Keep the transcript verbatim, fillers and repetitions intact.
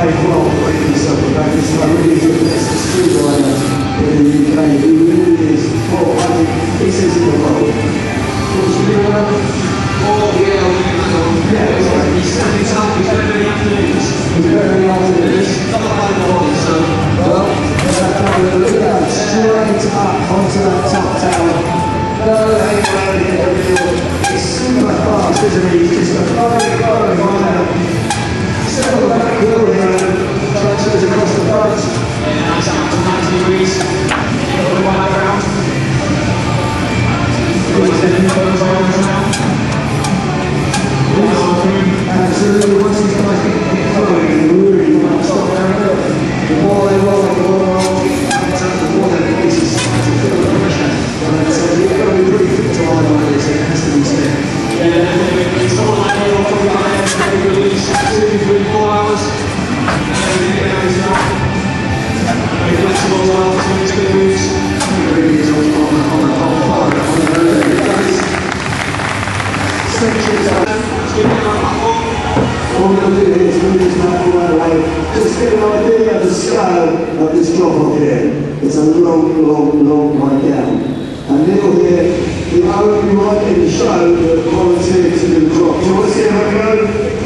played well breaking yourself back. This is a really good best street rider in the U K. He really is. Well, I think he says in the world. Oh, yeah, yeah, it's like he's standing up, he's better than the afternoons. He's better than the afternoons. Not a bad body, so. Well, look at that, straight up onto that top tower. No, ain't around here, the real. It's super fast, isn't he? He's just a flying, flying rider. Step on that hill here, transfers across the front. Yeah, nice out to ninety degrees. All the way around. Absolutely, once these guys get, get flowing, they really won't stop down there. The more they roll, the more they roll, the more their faces start to feel the pressure. And so you've got to be pretty fit to ride like this, it has to be said. Yeah, it's not like you're off the line, it's very release, two, three, four hours. And everything goes up. Very flexible as well, two experience. It really is on the on the on the on the on the road. It does. Sections out. All we're going to do here is move this back right away. Just get an idea of the scale of this drop off here. It's a long, long, long way down. And Neil here, the only right in the show that volunteered to do the drop. Do you want to see how it goes?